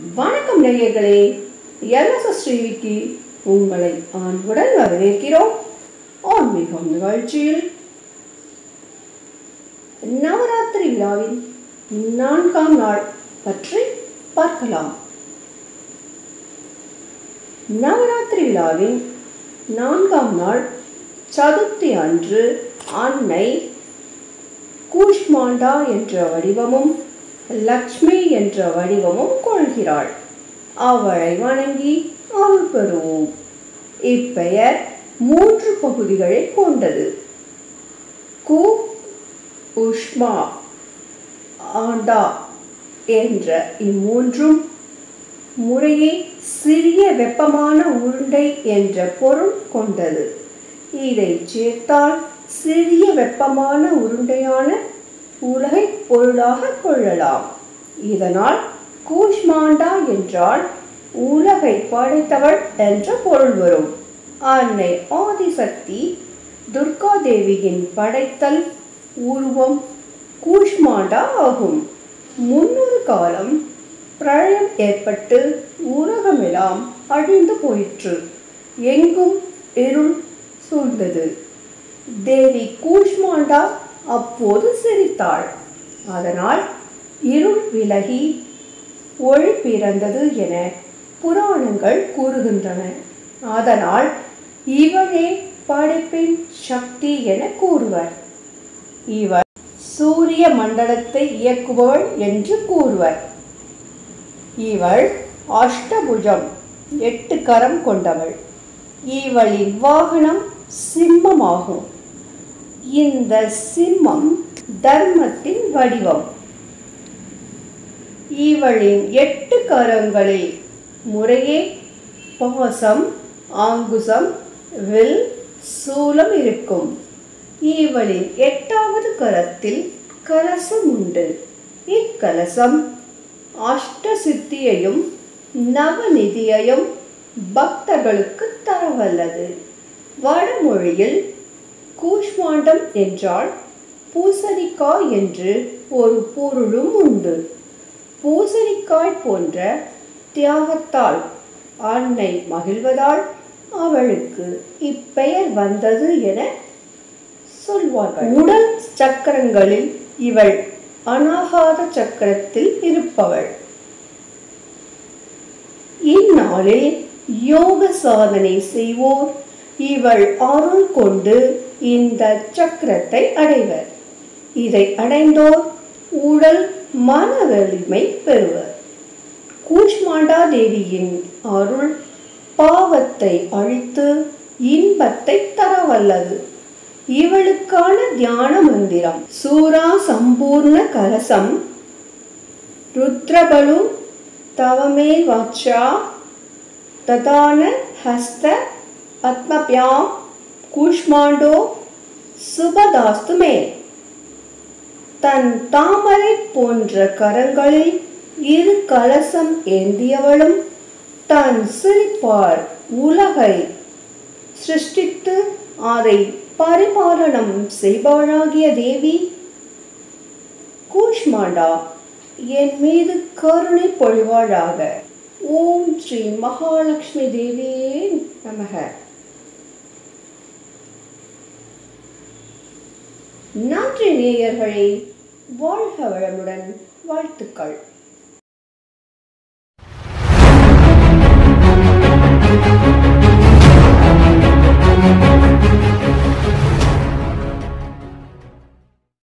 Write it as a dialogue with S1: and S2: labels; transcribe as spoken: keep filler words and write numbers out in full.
S1: வணக்கம் நேயர்களே, எல்எஸ்எஸ் டிவிக்கு உங்களை அன்புடன் வரவேற்கிறோம். ஆன்மீகம் நிகழ்ச்சியில் நவராத்திரி விழாவின் நான்காம் நாள் பற்றி பார்க்கலாம். நவராத்திரி விழாவின் நான்காம் நாள் சதுர்த்தி அன்று அன்னை கூஷ்மாண்டா என்ற வடிவமும் லக்ஷ்மி என்ற வடிவமும் கொள்கிறாள். அவளை வணங்கி அருள் பெறுவோம். இப்பெயர் மூன்று பகுதிகளை கொண்டது. கு உஷ்மா ஆண்டா என்ற இம்மூன்றும் முறையே சிறிய வெப்பமான உருண்டை என்ற பொருள் கொண்டது. இதை சேர்த்தால் சிறிய வெப்பமான உருண்டையான உலகை பொருளாக கொள்ளலாம். இதனால் கூஷ்மாண்டா என்றால் உலகை படைத்தவள் என்ற பொருள் வரும். அன்னை ஆதிசக்தி துர்கா தேவியின் படைத்தல் உருவம் கூஷ்மாண்டா ஆகும். முன்னொரு காலம் பிரளயம் ஏற்பட்டு உலகமெல்லாம் அழிந்து போயிற்று. எங்கும் இருள் சூழ்ந்தது. தேவி கூஷ்மாண்டா அப்போது சிரித்தாள். அதனால் இருள் விலகி ஒளி பிறந்தது என புராணங்கள் கூறுகின்றன. அதனால் இவளே படைப்பின் சக்தி என கூறுவர். இவள் சூரிய மண்டலத்தை இயக்குபவள் என்று கூறுவர். இவள் அஷ்டபுஜம் எட்டு கரம் கொண்டவள். இவளின் வாகனம் சிம்மமாகும். இந்த சிம்மம் தர்மத்தின் வடிவம். இவளின் எட்டு கரங்களில் முறையே பாசம், ஆங்குசம், வில், சூலம் இருக்கும். இவளின் எட்டாவது கரத்தில் கலசம் உண்டு. இக்கலசம் அஷ்ட சித்தியையும் நவநிதியையும் பக்தர்களுக்கு தரவல்லது. வடமொழியில் கூஷ்மாண்டம் என்றால் பூசணிக்காய் என்று ஒரு பொருளும் உண்டு. பூசணிக்காய் போன்ற தியாகத்தால் அன்னை மகிழ்வதால் அவளுக்கு இப்பெயர் வந்தது என சொல்வார்கள். உடல் சக்கரங்களில் இவள் அநாகாத சக்கரத்தில் இருப்பவள். இந்நாளில் யோக சாதனை செய்வோர் இவள் அருள் கொண்டு இந்த சக்கரத்தை அடைவர். இதை அடைந்தோர் உடல் மன வலிமை பெறுவர். கூஷ்மாண்டா தேவியின் அருள் பாவத்தை அழித்து இன்பத்தை தரவல்லது. இவளுக்கான தியான மந்திரம் சூரா சம்பூர்ண கலசம் ருத்ரபலு தவமே வாச்சா ததான ஹஸ்த பத்மப்யாம் கூஷ்மாண்டோ சுபதாஸ்துமே. தன் தாமரை போன்ற கரங்களில் இரு கலசம் ஏந்தியவளும் தன் சிரிப்பால் உலகை சிருஷ்டித்து அதை பரிபாலனம் செய்பவளாகிய தேவி கூஷ்மாண்டா என் மீது கருணை பொழிவாளாக. ஓம் ஸ்ரீ மகாலட்சுமி தேவியே நமக. நன்றி நேயர்களே, வாழ்க வளமுடன். வாழ்த்துக்கள்.